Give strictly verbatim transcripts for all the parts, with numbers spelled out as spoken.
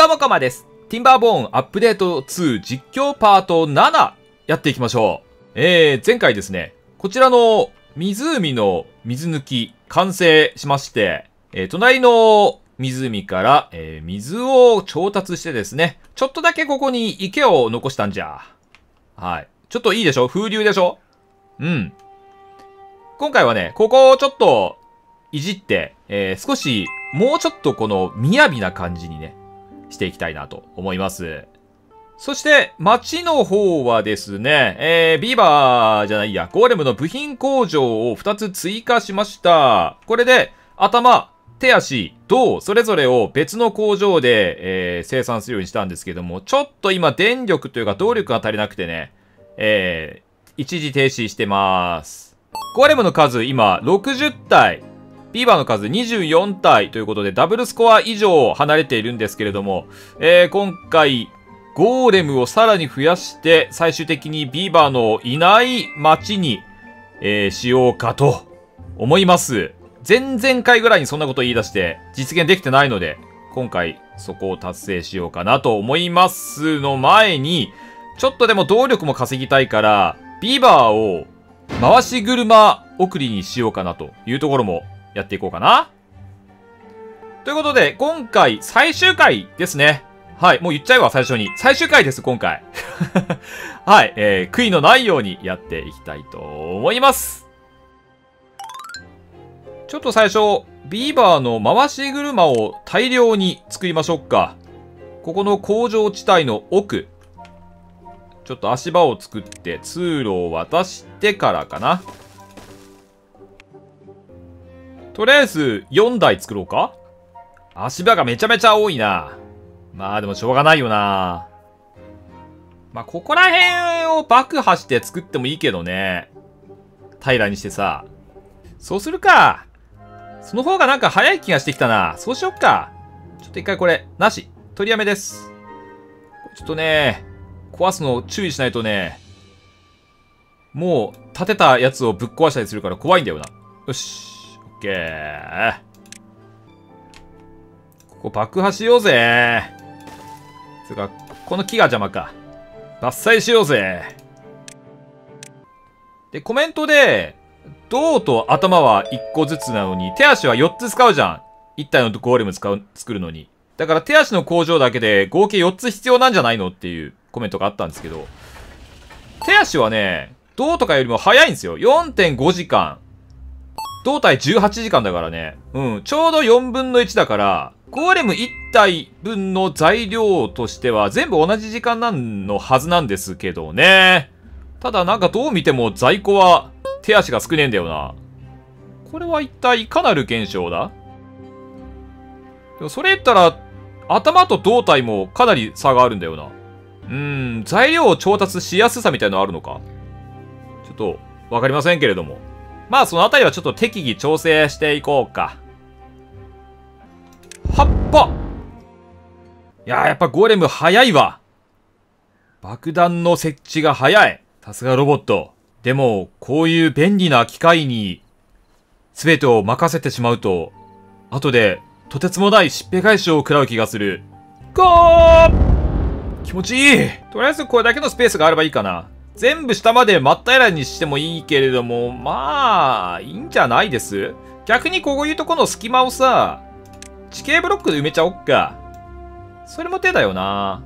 どうもかまです。ティンバーボーンアップデートツー実況パートななやっていきましょう。えー、前回ですね、こちらの湖の水抜き完成しまして、えー、隣の湖から、えー、水を調達してですね、ちょっとだけここに池を残したんじゃ。はい。ちょっといいでしょ？風流でしょ？うん。今回はね、ここをちょっといじって、えー、少しもうちょっとこの雅な感じにね、していきたいなと思います。そして、町の方はですね、えー、ビーバーじゃないや、ゴーレムの部品工場をふたつ追加しました。これで、頭、手足、銅、それぞれを別の工場で、えー、生産するようにしたんですけども、ちょっと今電力というか動力が足りなくてね、えー、一時停止してます。ゴーレムの数、今、ろくじゅったい。ビーバーの数にじゅうよんたいということで、ダブルスコア以上離れているんですけれども、えー、今回、ゴーレムをさらに増やして、最終的にビーバーのいない街に、えー、しようかと思います。前々回ぐらいにそんなこと言い出して、実現できてないので、今回そこを達成しようかなと思いますの前に、ちょっとでも動力も稼ぎたいから、ビーバーを回し車送りにしようかなというところもやっていこうかな。ということで、今回最終回ですね。はい、もう言っちゃえば最初に。最終回です、今回。はい、えー、悔いのないようにやっていきたいと思います。ちょっと最初、ビーバーの回し車を大量に作りましょうか。ここの工場地帯の奥。ちょっと足場を作って通路を渡してからかな。とりあえずよんだい作ろうか。足場がめちゃめちゃ多いな。まあでもしょうがないよな。まあここら辺を爆破して作ってもいいけどね。平らにしてさ。そうするか。その方がなんか早い気がしてきたな。そうしよっか。ちょっと一回これ、なし。取りやめです。ちょっとね、壊すの注意しないとね、もう建てたやつをぶっ壊したりするから怖いんだよな。よし。オッケー。ここ爆破しようぜ。つうか、この木が邪魔か。伐採しようぜ。で、コメントで、銅と頭はいっこずつなのに、手足はよっつ使うじゃん。いったいのゴーレム使う、作るのに。だから手足の工場だけで合計よっつ必要なんじゃないのっていうコメントがあったんですけど、手足はね、銅とかよりも早いんですよ。よんてんごじかん。胴体じゅうはちじかんだからね。うん。ちょうどよんぶんのいちだから、ゴーレムいったいぶんの材料としては全部同じ時間なんのはずなんですけどね。ただなんかどう見ても在庫は手足が少ねえんだよな。これは一体いかなる現象だ？でもそれ言ったら、頭と胴体もかなり差があるんだよな。うーん、材料を調達しやすさみたいなのあるのか？ちょっと、わかりませんけれども。まあそのあたりはちょっと適宜調整していこうか。はっぱ！いやーやっぱゴーレム早いわ。爆弾の設置が早い。さすがロボット。でも、こういう便利な機械に全てを任せてしまうと、後でとてつもないしっぺ返しを食らう気がする。ゴー！気持ちいい。とりあえずこれだけのスペースがあればいいかな。全部下まで真っ平らにしてもいいけれども、まあ、いいんじゃないです？逆にこういうとこの隙間をさ、地形ブロックで埋めちゃおっか。それも手だよな。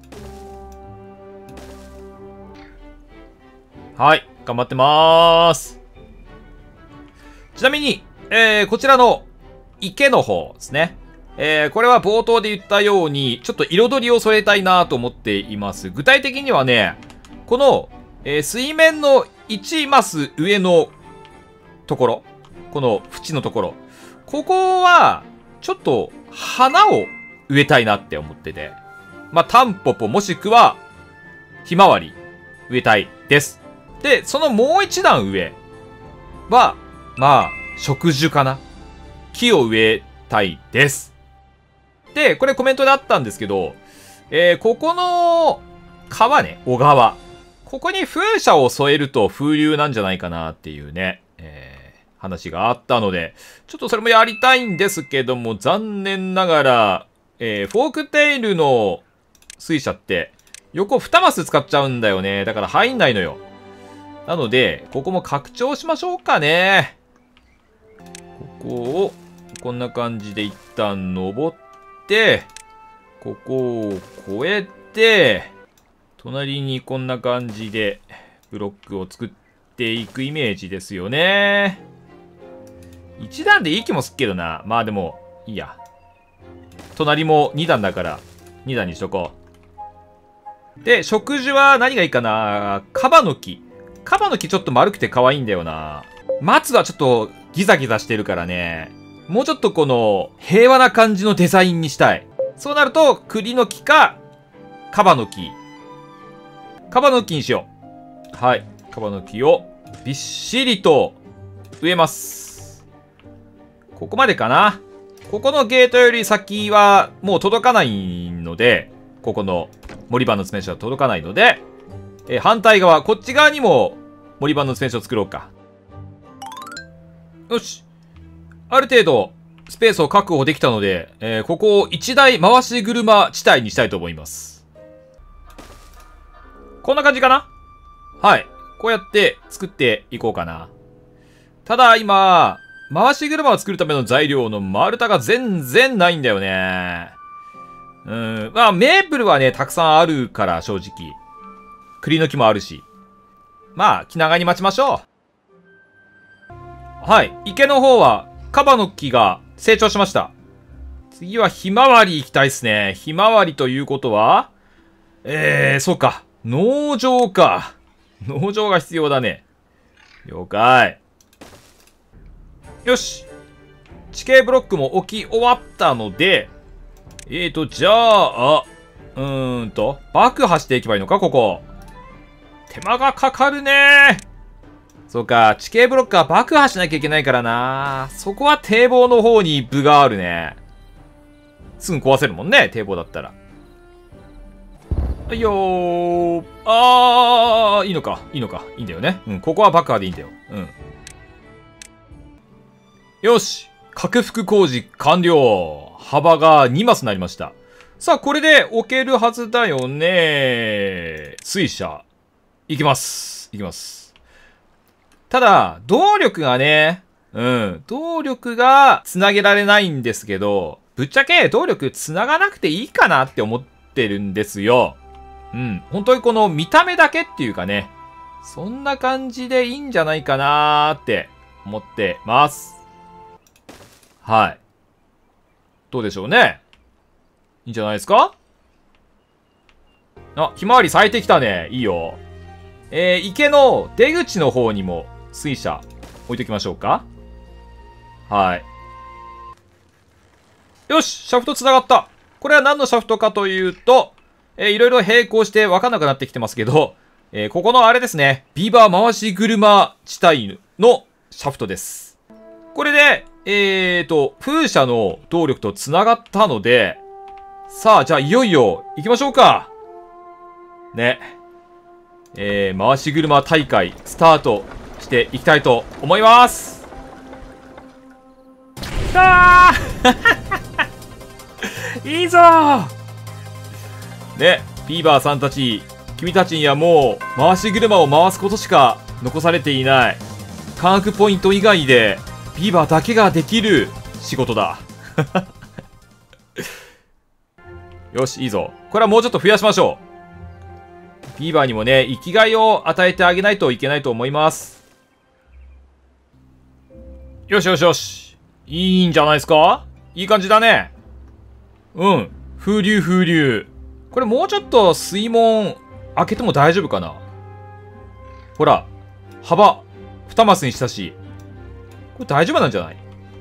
はい、頑張ってまーす。ちなみに、えー、こちらの池の方ですね。えー、これは冒頭で言ったように、ちょっと彩りを添えたいなと思っています。具体的にはね、この、えー、水面のいちマス上のところ。この縁のところ。ここは、ちょっと花を植えたいなって思ってて。まあ、タンポポもしくは、ひまわり植えたいです。で、そのもう一段上は、まあ、植樹かな。木を植えたいです。で、これコメントであったんですけど、えー、ここの川ね、小川。ここに風車を添えると風流なんじゃないかなっていうね、え話があったので、ちょっとそれもやりたいんですけども、残念ながら、 えー、フォークテイルの水車って、横にマス使っちゃうんだよね。だから入んないのよ。なので、ここも拡張しましょうかね。ここを、こんな感じで一旦登って、ここを越えて、隣にこんな感じでブロックを作っていくイメージですよね。一段でいい気もすっけどな。まあでも、いいや。隣も二段だから、二段にしとこう。で、植樹は何がいいかな。カバの木。カバの木ちょっと丸くて可愛いんだよな。松はちょっとギザギザしてるからね。もうちょっとこの平和な感じのデザインにしたい。そうなると、栗の木か、カバの木。カバの木にしよう。はい。カバの木をびっしりと植えます。ここまでかな。ここのゲートより先はもう届かないので、ここの森場の詰め所は届かないので、え反対側、こっち側にも森場の詰め所を作ろうか。よし。ある程度、スペースを確保できたので、えー、ここを一台回し車地帯にしたいと思います。こんな感じかな？はい。こうやって作っていこうかな。ただ、今、回し車を作るための材料の丸太が全然ないんだよね。うん。まあ、メープルはね、たくさんあるから、正直。栗の木もあるし。まあ、気長に待ちましょう。はい。池の方は、カバの木が成長しました。次はひまわり行きたいっすね。ひまわりということは、えー、そうか。農場か。農場が必要だね。了解。よし。地形ブロックも置き終わったので、えーと、じゃあ、うーんと、爆破していけばいいのか、ここ。手間がかかるね。そうか、地形ブロックは爆破しなきゃいけないからな。そこは堤防の方に部があるね。すぐ壊せるもんね、堤防だったら。はいよー。あー、いいのか、いいのか、いいんだよね。うん、ここは爆破でいいんだよ。うん。よし。拡幅工事完了。幅がにマスになりました。さあ、これで置けるはずだよね。水車。いきます。いきます。ただ、動力がね、うん、動力が繋げられないんですけど、ぶっちゃけ動力繋がなくていいかなって思ってるんですよ。うん、本当にこの見た目だけっていうかね、そんな感じでいいんじゃないかなーって思ってます。はい。どうでしょうね。いいんじゃないですか？あ、ひまわり咲いてきたね。いいよ。えー、池の出口の方にも水車置いときましょうか。はい。よし、シャフト繋がった。これは何のシャフトかというと、えー、いろいろ並行して分かんなくなってきてますけど、えー、ここのあれですね。ビーバー回し車地帯のシャフトです。これで、えーと、風車の動力と繋がったので、さあ、じゃあいよいよ行きましょうか。ね。えー、回し車大会スタートしていきたいと思います。あーいいぞーね、ビーバーさんたち、君たちにはもう回し車を回すことしか残されていない。科学ポイント以外でビーバーだけができる仕事だ。よし、いいぞ。これはもうちょっと増やしましょう。ビーバーにもね、生きがいを与えてあげないといけないと思います。よしよしよし。いいんじゃないですか？いい感じだね。うん。風流風流。これもうちょっと水門開けても大丈夫かな？ほら。幅、にマスにしたし。これ大丈夫なんじゃない？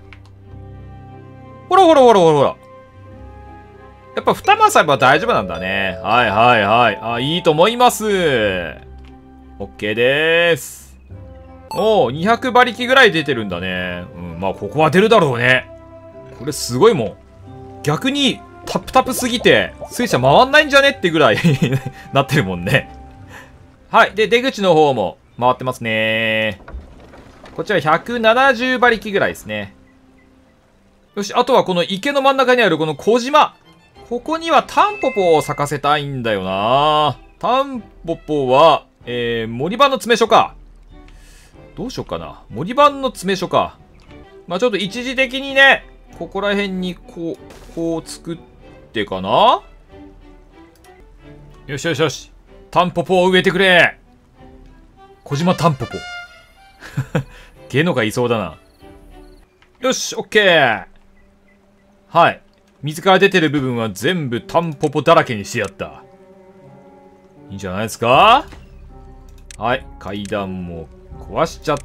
ほらほらほらほらほら。やっぱにマスあれば大丈夫なんだね。はいはいはい。あ、いいと思います。OK でーす。おー、にひゃくばりきぐらい出てるんだね。うん、まあここは出るだろうね。これすごいもん。逆にタプタプすぎて、水車回んないんじゃねってぐらいなってるもんね。はい。で、出口の方も回ってますね。こちらひゃくななじゅうばりきぐらいですね。よし、あとはこの池の真ん中にあるこの小島。 ここにはタンポポを咲かせたいんだよな。タンポポは、えー、森版の詰め所か。どうしようかな。森版の詰め所か。まあちょっと一時的にね、ここら辺にこう、こう作ってかな。よしよしよし。タンポポを植えてくれ。小島タンポポ。ゲノがいそうだな。よし、オッケー。はい。水から出てる部分は全部タンポポだらけにしてやった。いいんじゃないですか。はい。階段も壊しちゃって。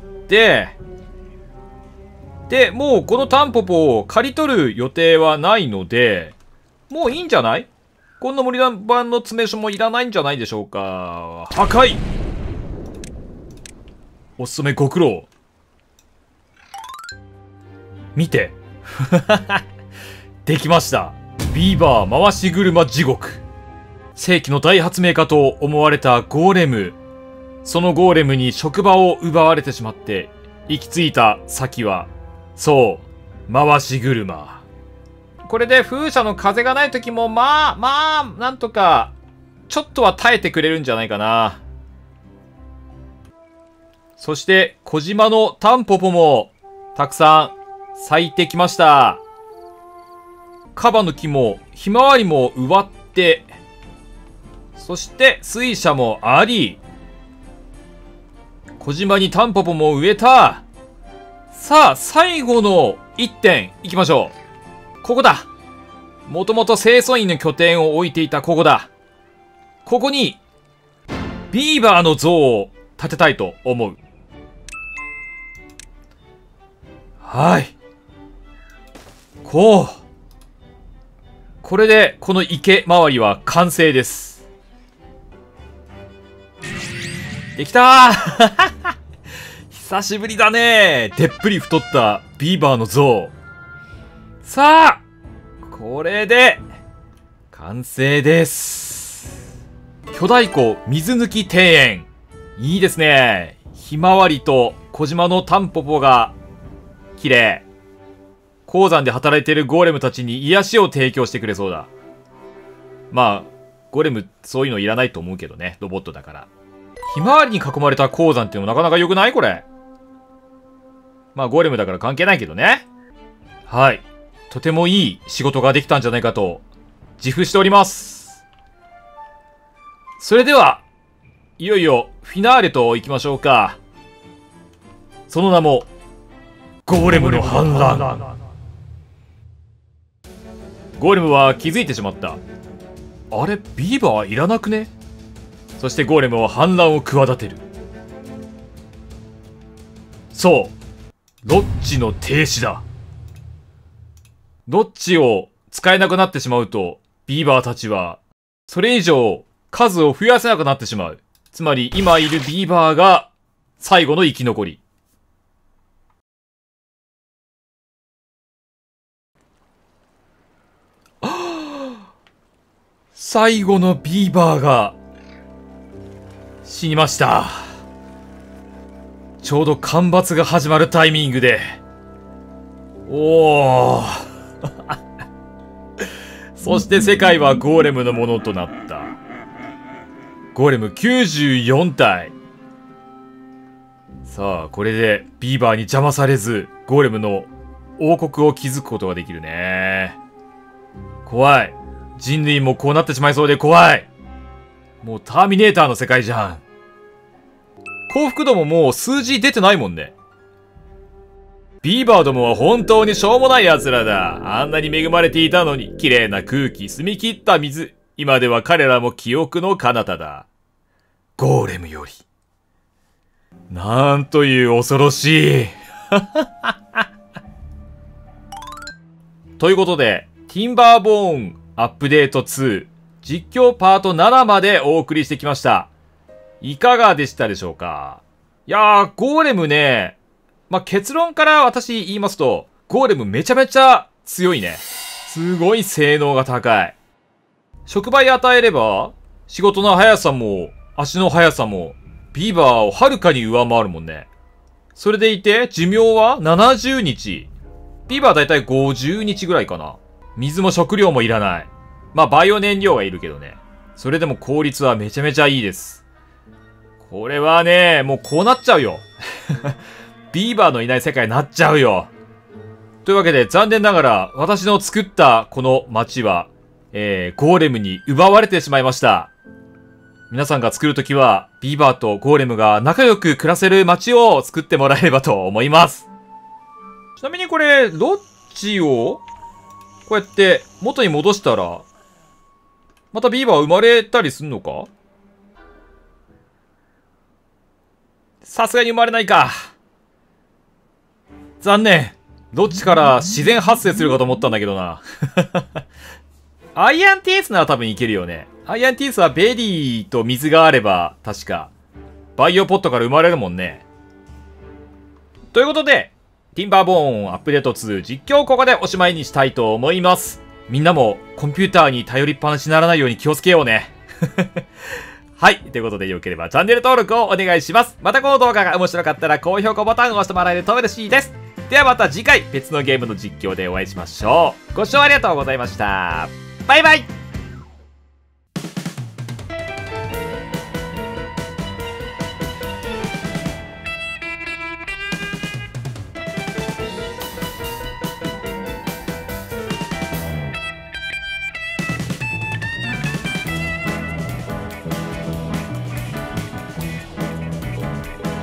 で、もうこのタンポポを刈り取る予定はないので、もういいんじゃない？こんな森版の詰め所もいらないんじゃないでしょうか。破壊！お勤めご苦労。見て。できました。ビーバー回し車地獄。世紀の大発明家と思われたゴーレム。そのゴーレムに職場を奪われてしまって、行き着いた先は、そう、回し車。これで風車の風がない時も、まあ、まあ、なんとか、ちょっとは耐えてくれるんじゃないかな。そして、小島のタンポポも、たくさん咲いてきました。カバの木も、ひまわりも植わって、そして、水車もあり、小島にタンポポも植えた。さあ、最後のいってん行きましょう。ここだ。もともと清掃員の拠点を置いていたここだ。ここに、ビーバーの像を建てたいと思う。はい。こう。これで、この池周りは完成です。できたー久しぶりだねー。でっぷり太ったビーバーの像。さあこれで、完成です。巨大湖水抜き庭園。いいですね。ひまわりと小島のタンポポが、綺麗。鉱山で働いているゴーレムたちに癒しを提供してくれそうだ。まあ、ゴーレムそういうのいらないと思うけどね。ロボットだから。ひまわりに囲まれた鉱山っていうのもなかなか良くない？これ。まあ、ゴーレムだから関係ないけどね。はい。とてもいい仕事ができたんじゃないかと、自負しております。それでは、いよいよフィナーレと行きましょうか。その名も、ゴーレムの反乱。ゴーレムは気づいてしまった。あれ、ビーバーいらなくね？そしてゴーレムは反乱を企てる。そう。ロッジの停止だ。ロッジを使えなくなってしまうと、ビーバーたちは、それ以上数を増やせなくなってしまう。つまり、今いるビーバーが、最後の生き残り。最後のビーバーが、死にました。ちょうど干ばつが始まるタイミングで。おー。そして世界はゴーレムのものとなった。ゴーレムきゅうじゅうよんたい。さあ、これでビーバーに邪魔されず、ゴーレムの王国を築くことができるね。怖い。人類もこうなってしまいそうで怖い。もうターミネーターの世界じゃん。幸福度ももう数字出てないもんね。ビーバーどもは本当にしょうもない奴らだ。あんなに恵まれていたのに、綺麗な空気、澄み切った水。今では彼らも記憶の彼方だ。ゴーレムより。なんという恐ろしい。ということで、ティンバーボーンアップデートツー実況パートななまでお送りしてきました。いかがでしたでしょうか？いやー、ゴーレムね、まあ、結論から私言いますと、ゴーレムめちゃめちゃ強いね。すごい性能が高い。触媒与えれば、仕事の速さも、足の速さも、ビーバーをはるかに上回るもんね。それでいて、寿命はななじゅうにち。ビーバーだいたいごじゅうにちぐらいかな。水も食料もいらない。 まあ、バイオ燃料がいるけどね。それでも効率はめちゃめちゃいいです。これはね、もうこうなっちゃうよ。ビーバーのいない世界になっちゃうよ。というわけで、残念ながら、私の作ったこの街は、えー、ゴーレムに奪われてしまいました。皆さんが作るときは、ビーバーとゴーレムが仲良く暮らせる街を作ってもらえればと思います。ちなみにこれ、ロッジを、こうやって元に戻したら、またビーバー生まれたりすんのか？さすがに生まれないか。残念。ロッジから自然発生するかと思ったんだけどな。アイアンティースなら多分いけるよね。アイアンティースはベリーと水があれば、確か、バイオポットから生まれるもんね。ということで、ティンバーボーンアップデートツー実況をここでおしまいにしたいと思います。みんなもコンピューターに頼りっぱなしにならないように気をつけようね。はい。ということで、よければチャンネル登録をお願いします。またこの動画が面白かったら高評価ボタンを押してもらえると嬉しいです。ではまた次回別のゲームの実況でお会いしましょう。ご視聴ありがとうございました。バイバイ。